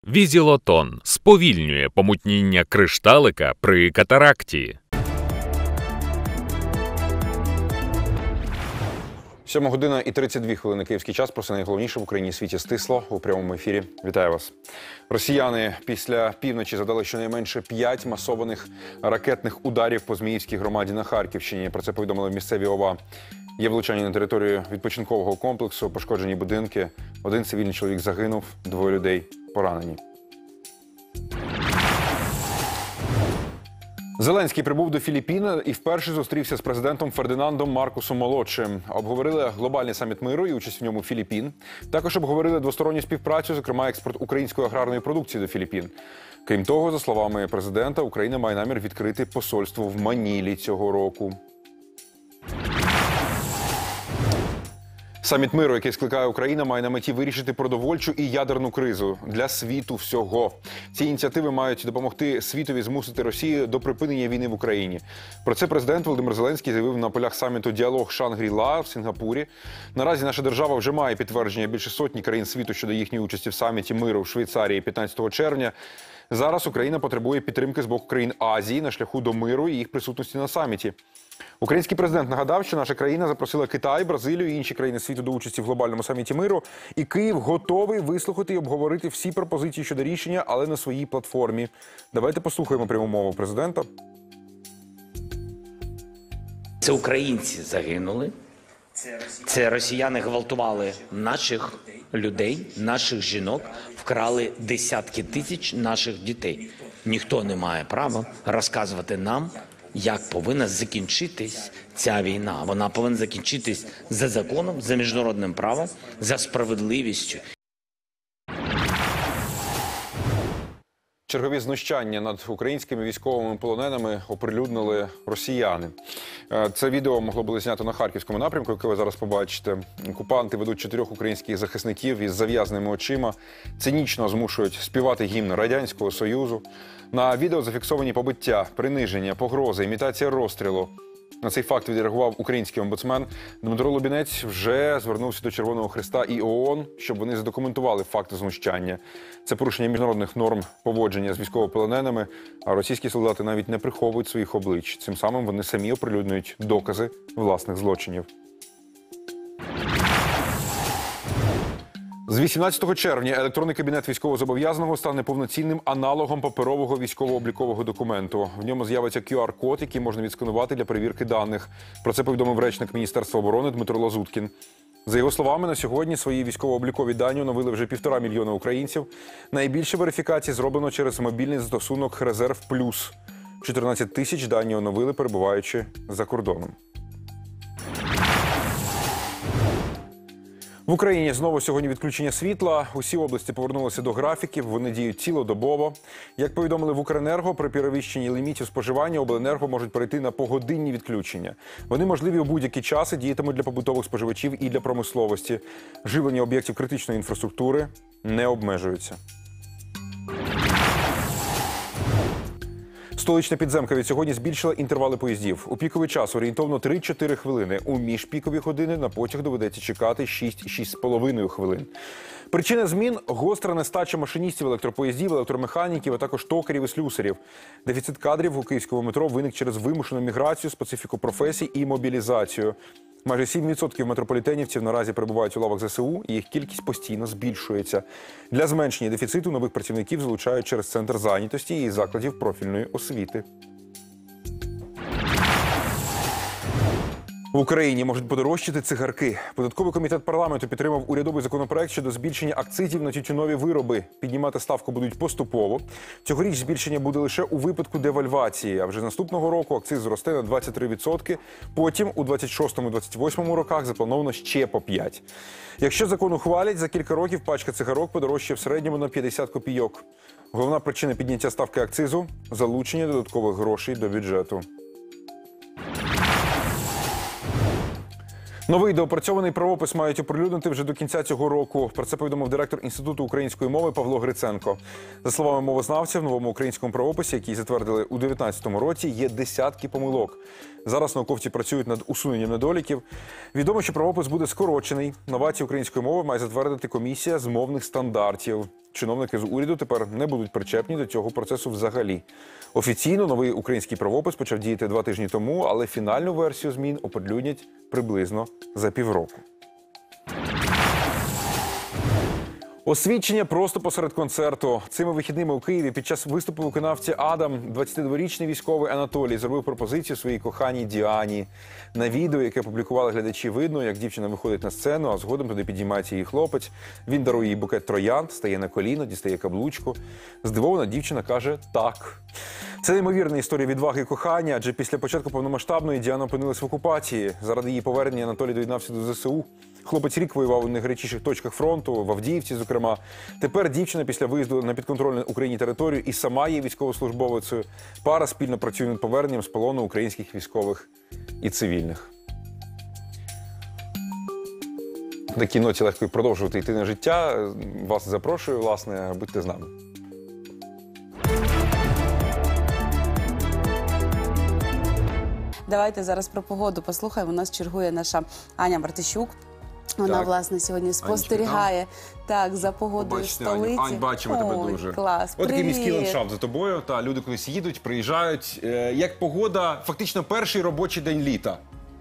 Візілотон сповільнює помутніння кришталика при катаракті. 7 година і 32 хвилини київський час. Про найголовніше в Україні і світі стисло у прямому ефірі. Вітаю вас. Росіяни після півночі завдали щонайменше 5 масованих ракетних ударів по Зміївській громаді на Харківщині. Про це повідомили місцеві ОВА. Є влучання на територію відпочинкового комплексу, пошкоджені будинки. Один цивільний чоловік загинув, 2 людей поранені. Зеленський прибув до Філіппін і вперше зустрівся з президентом Фердинандом Маркосом-молодшим. Обговорили глобальний саміт миру і участь в ньому Філіппін. Також обговорили двосторонню співпрацю, зокрема експорт української аграрної продукції до Філіппін. Крім того, за словами президента, Україна має намір відкрити посольство в Манілі цього року. Саміт миру, який скликає Україна, має на меті вирішити продовольчу і ядерну кризу для світу всього. Ці ініціативи мають допомогти світові змусити Росію до припинення війни в Україні. Про це президент Володимир Зеленський заявив на полях саміту «Діалог Шангрі-Ла» в Сінгапурі. Наразі наша держава вже має підтвердження більше сотні країн світу щодо їхньої участі в саміті миру в Швейцарії 15 червня. Зараз Україна потребує підтримки з боку країн Азії на шляху до миру і їх присутності на саміті. Український президент нагадав, що наша країна запросила Китай, Бразилію і інші країни світу до участі в глобальному саміті миру. І Київ готовий вислухати і обговорити всі пропозиції щодо рішення, але на своїй платформі. Давайте послухаємо пряму мову президента. Це українці загинули. Це росіяни гвалтували наших людей, наших жінок, вкрали десятки тисяч наших дітей. Ніхто не має права розказувати нам, як повинна закінчитись ця війна. Вона повинна закінчитись за законом, за міжнародним правом, за справедливістю. Чергові знущання над українськими військовими полоненими оприлюднили росіяни. Це відео могло бути знято на Харківському напрямку, яке ви зараз побачите. Окупанти ведуть 4 українських захисників із зав'язаними очима, цинічно змушують співати гімн Радянського Союзу. На відео зафіксовані побиття, приниження, погрози, імітація розстрілу. На цей факт відреагував український омбудсмен. Дмитро Лубінець вже звернувся до Червоного Хреста і ООН, щоб вони задокументували факти знущання. Це порушення міжнародних норм поводження з військовополоненими, а російські солдати навіть не приховують своїх облич. Цим самим вони самі оприлюднюють докази власних злочинів. З 18 червня електронний кабінет військовозобов'язаного стане повноцінним аналогом паперового військово-облікового документу. В ньому з'явиться QR-код, який можна відсканувати для перевірки даних. Про це повідомив речник Міністерства оборони Дмитро Лазуткін. За його словами, на сьогодні свої військово-облікові дані оновили вже 1,5 мільйона українців. Найбільше верифікацій зроблено через мобільний застосунок «Резерв Плюс». 14 тисяч дані оновили, перебуваючи за кордоном. В Україні знову сьогодні відключення світла. Усі області повернулися до графіків, вони діють цілодобово. Як повідомили в Укренерго, при перевищенні лімітів споживання обленерго можуть перейти на погодинні відключення. Вони можливі у будь-які часи, діятимуть для побутових споживачів і для промисловості. Живлення об'єктів критичної інфраструктури не обмежується. Столична підземка від сьогодні збільшила інтервали поїздів. У піковий час орієнтовно 3-4 хвилини. У міжпікові години на потяг доведеться чекати 6-6,5 хвилин. Причина змін – гостра нестача машиністів електропоїздів, електромеханіків, а також токарів і слюсарів. Дефіцит кадрів у київському метро виник через вимушену міграцію, специфіку професій і мобілізацію. Майже 7% метрополітенівців наразі перебувають у лавах ЗСУ, і їх кількість постійно збільшується. Для зменшення дефіциту нових працівників залучають через центр зайнятості і закладів профільної освіти. В Україні можуть подорожчати цигарки. Податковий комітет парламенту підтримав урядовий законопроект щодо збільшення акцизів на тютюнові вироби. Піднімати ставку будуть поступово. Цьогоріч збільшення буде лише у випадку девальвації, а вже наступного року акциз зросте на 23%. Потім у 26-28 роках заплановано ще по 5%. Якщо закон ухвалять, за кілька років пачка цигарок подорожчає в середньому на 50 копійок. Головна причина підняття ставки акцизу – залучення додаткових грошей до бюджету. Новий доопрацьований правопис мають оприлюднити вже до кінця цього року. Про це повідомив директор Інституту української мови Павло Гриценко. За словами мовознавця, в новому українському правописі, який затвердили у 2019 році, є десятки помилок. Зараз науковці працюють над усуненням недоліків. Відомо, що правопис буде скорочений. Новації української мови має затвердити комісія з мовних стандартів. чиновники з уряду тепер не будуть причепні до цього процесу взагалі. Офіційно новий український правопис почав діяти 2 тижні тому, але фінальну версію змін оприлюднять приблизно за півроку. Освідчення просто посеред концерту. Цими вихідними у Києві під час виступу виконавці Адам 22-річний військовий Анатолій зробив пропозицію своїй коханій Діані. На відео, яке публікували глядачі, видно, як дівчина виходить на сцену, а згодом туди підіймається її хлопець. Він дарує їй букет троянд, стає на коліно, дістає каблучку. Здивована дівчина каже «так». Це неймовірна історія відваги і кохання, адже після початку повномасштабної Діана опинилась в окупації. Заради її повернення Анатолій доєднався до ЗСУ. Хлопець рік воював у найгарячіших точках фронту, в Авдіївці, зокрема. Тепер дівчина після виїзду на підконтрольну Україні територію і сама є військовослужбовицею. Пара спільно працює над поверненням з полону українських військових і цивільних. На такій ноті легко продовжувати йти на життя. Вас запрошую, власне, будьте з нами. Давайте зараз про погоду послухаємо. У нас чергує наша Аня Мартищук. Вона, власне, сьогодні спостерігає за погодою в столиці. Ань, бачимо тебе дуже. Клас, Ось такий міський привіт. ландшафт за тобою. Та люди кудись їдуть, приїжджають. Як погода, фактично перший робочий день літа.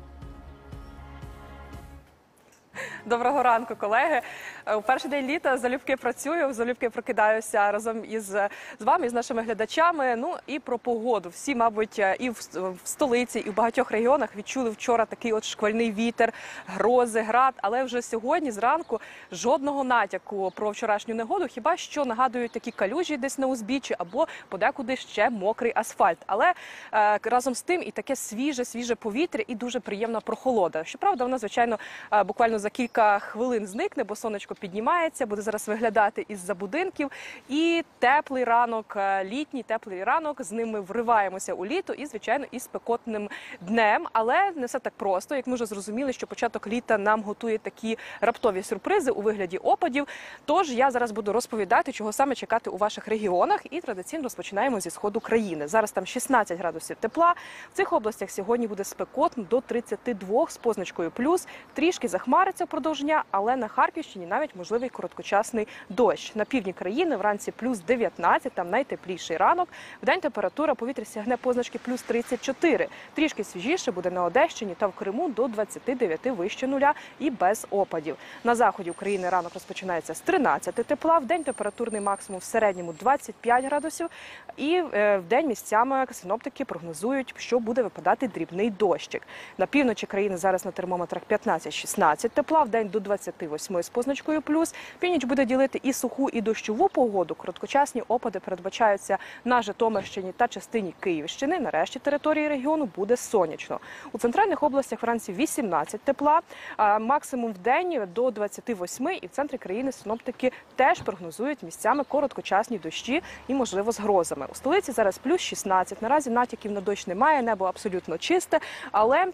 Доброго ранку, колеги. У перший день літа залюбки працюю, залюбки прокидаюся разом із вами, з нашими глядачами. Ну і про погоду. Всі, мабуть, і в столиці, і в багатьох регіонах відчули вчора такий от шквальний вітер, грози, град. Але вже сьогодні зранку жодного натяку про вчорашню негоду, хіба що нагадують такі калюжі десь на узбіччі або подекуди ще мокрий асфальт. Але разом з тим і таке свіже повітря і дуже приємна прохолода. Щоправда, вона, звичайно, буквально за кілька хвилин зникне, бо сонечко піднімається, буде зараз виглядати із-за будинків. І теплий ранок, літній теплий ранок, з ним ми вриваємося у літо і, звичайно, із спекотним днем. Але не все так просто. Як ми вже зрозуміли, що початок літа нам готує такі раптові сюрпризи у вигляді опадів. Тож я зараз буду розповідати, чого саме чекати у ваших регіонах. І традиційно розпочинаємо зі сходу країни. Зараз там 16 градусів тепла. В цих областях сьогодні буде спекотно до 32 з позначкою плюс. Трішки захмариться впродовж дня, але на Харківщині навіть можливий короткочасний дощ. На півдні країни вранці плюс 19, там найтепліший ранок. Вдень температура повітря сягне позначки плюс 34. Трішки свіжіше буде на Одещині та в Криму до 29 вище нуля і без опадів. На заході України ранок розпочинається з 13 тепла, вдень температурний максимум в середньому 25 градусів. І вдень місцями синоптики прогнозують, що буде випадати дрібний дощик. На півночі країни зараз на термометрах 15-16 тепла, вдень до 28 з позначкою плюс. Північ буде ділити і суху, і дощову погоду. Короткочасні опади передбачаються на Житомирщині та частині Київщини. На решті території регіону буде сонячно. У центральних областях вранці 18 тепла, максимум в день до 28. І в центрі країни синоптики теж прогнозують місцями короткочасні дощі і, можливо, з грозами. У столиці зараз плюс 16. Наразі натяків на дощ немає, небо абсолютно чисте, але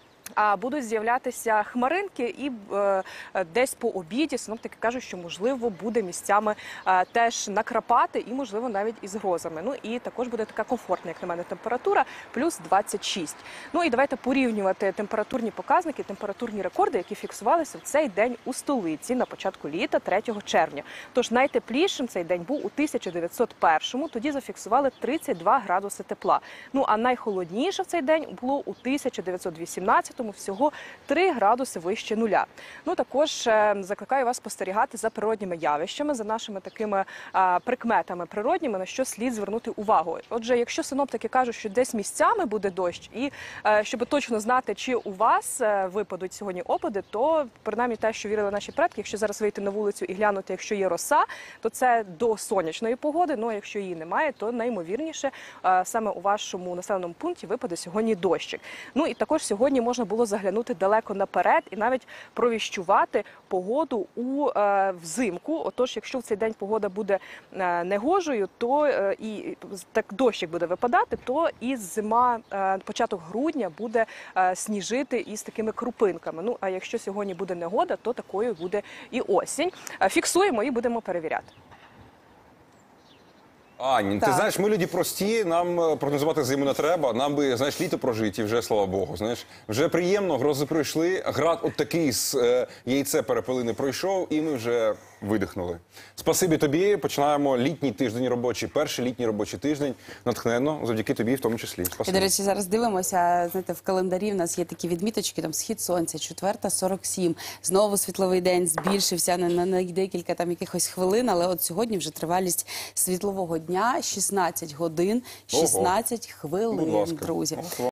будуть з'являтися хмаринки і десь по обіді синоптики кажуть, що, можливо, буде місцями теж накрапати і, можливо, навіть із грозами. Ну і також буде така комфортна, як на мене, температура, плюс 26. Ну і давайте порівнювати температурні показники, температурні рекорди, які фіксувалися в цей день у столиці на початку літа, 3 червня. Тож найтеплішим цей день був у 1901-му, тоді зафіксували 32 градуси тепла. Ну а найхолодніше в цей день було у 1918-му, всього 3 градуси вище нуля. Ну, також закликаю вас спостерігати за природніми явищами, за нашими такими прикметами природніми, на що слід звернути увагу. Отже, якщо синоптики кажуть, що десь місцями буде дощ, і щоб точно знати, чи у вас випадуть сьогодні опади, то принаймні те, що вірили наші предки, якщо зараз вийти на вулицю і глянути, якщо є роса, то це до сонячної погоди, ну а якщо її немає, то наймовірніше саме у вашому населеному пункті випаде сьогодні дощик. Ну і також сьогодні можна було заглянути далеко наперед і навіть провіщувати погоду взимку. Отож, якщо в цей день погода буде негожою, то і так дощик буде випадати, то і зима, початок грудня буде сніжити із такими крупинками. Ну, а якщо сьогодні буде негода, то такою буде і осінь. Фіксуємо і будемо перевіряти. Ань, ти знаєш, ми люди прості, нам прогнозувати зиму не треба, нам би, знаєш, літо прожиті, вже, слава Богу, знаєш. Вже приємно, грози пройшли, град от такий з яйце перепелини пройшов, і ми вже видихнули. Спасибі тобі. Починаємо літній тиждень робочий, перший літній робочий тиждень. Натхненно, завдяки тобі в тому числі. І, Спасибі. до речі, зараз дивимося, знаєте, в календарі в нас є такі відміточки, там схід сонця, 4:47. Знову світловий день збільшився на декілька там якихось хвилин, але от сьогодні вже тривалість світлового дня 16 годин, 16 Будь хвилин, ласка. друзі.